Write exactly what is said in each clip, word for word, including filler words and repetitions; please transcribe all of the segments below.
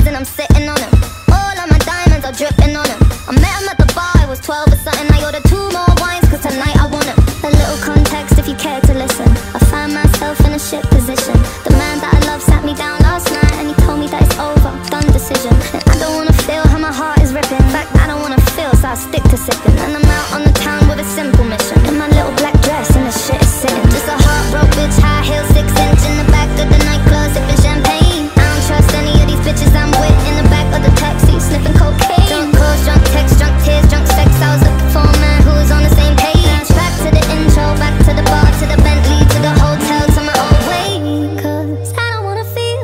and I'm sitting on him. All of my diamonds are dripping on him. I met him at the bar, I was twelve or something. I ordered two more wines cause tonight I want him. A little context if you care to listen. I find myself in a shit position. The man that I love sat me down last night and he told me that it's over, done decision. And I don't wanna feel how my heart is ripping. In fact, I don't wanna feel, so I stick to sipping. And I'm out on the town with a simple mission. In my little black dress and the shit is sitting. Just a heartbroken bitch, high heel, six inch in the back of the nightclub, sipping champagne. I don't trust any of these bitches I'm with in the back of the taxi, sniffing cocaine. Drunk calls, drunk texts, drunk tears, drunk sex. I was looking for a man who was on the same page. Back to the intro, back to the bar, to the Bentley, to the hotel, to my old way. Cause I don't wanna feel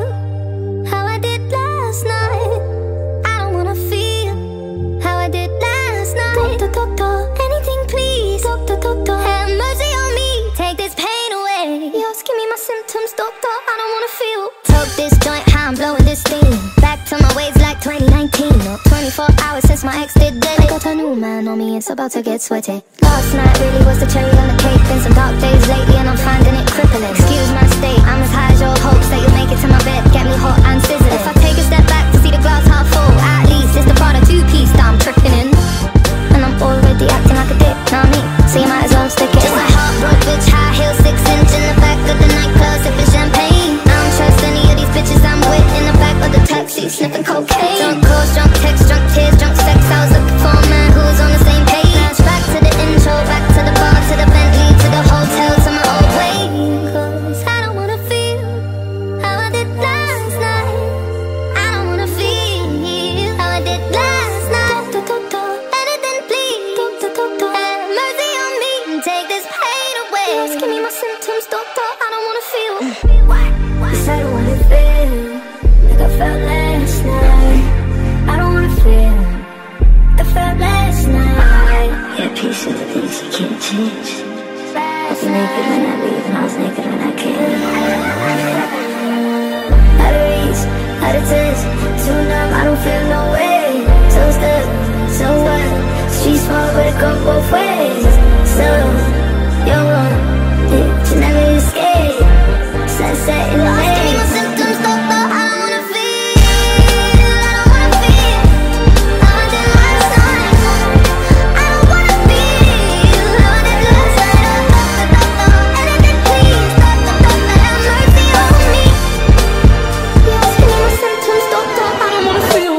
how I did last night. I don't wanna feel how I did last night. Doctor, doctor, anything please. Doctor, doctor, have mercy on me, take this pain away. You're asking me my symptoms, doctor, I don't wanna feel. Took this joint, how I'm blowing this steam. Back to my ways like twenty nineteen. Or twenty-four hours since my ex did dead. I got a new man on me, it's about to get sweaty. Last night really was the cherry on the cake. Been some dark days lately and I'm finding it crippling. Excuse my state, I'm as high as your hopes that you'll make it to my bed, get me hot and sizzling. If I take a step back to see the glass half full, at least it's the Prada two-piece that I'm tripping in. And I'm already acting like a dick, know what I mean? So you might as well stick it. Just a heartbroken bitch, high heel, six inch in the back of the nightclub, sipping champagne. I don't trust any of these bitches I'm with in the back of the taxi, sniffing cocaine. Drunk calls, drunk texts, drunk tears, drunk sex. I was looking for a man who was on the same page. Back to the intro, back to the bar, to the Bentley, to the hotel, to my old way. Cause I don't wanna feel how I did last night. I don't wanna feel how I did last night. Doctor, doctor, anything please. Doctor, doctor, have mercy on me and take this pain away. You're asking me my symptoms, doctor, I don't wanna feel. Cause I don't wanna feel like I felt last night. I don't wanna feel like I felt last night. Yeah, peace of the things you can't change. I was naked when I leave and I was naked when I came. Out of reach, out of touch, too numb, I don't feel no way. So stuck, so what? Street small but it go both ways. So, you're wrong, yeah, you never escape. Sunset in the rain. Give me my symptoms, doctor, I don't wanna feel. I don't wanna feel how I did last night. I don't wanna feel how I did last night. Doctor, doctor, anything please. Doctor, doctor, have mercy on me. You're asking me my symptoms, doctor, I don't wanna feel.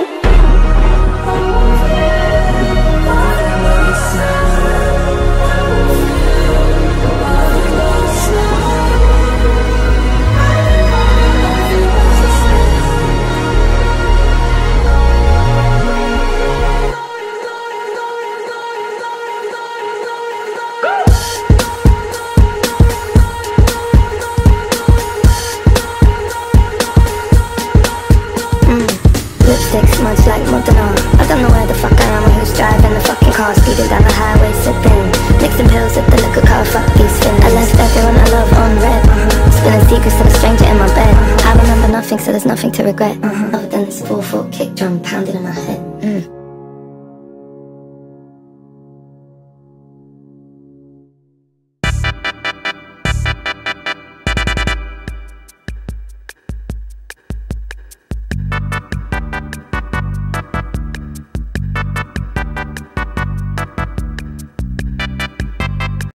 Lipstick smudged like Madonna. I don't know where the fuck I am or who's driving the fucking car. Speeding down the highway, sipping, mixing pills with the liquor car. Fuck these fins. I left everyone I love on red. uh-huh. Spilling secrets to a stranger in my bed. uh-huh. I remember nothing, so there's nothing to regret. uh-huh.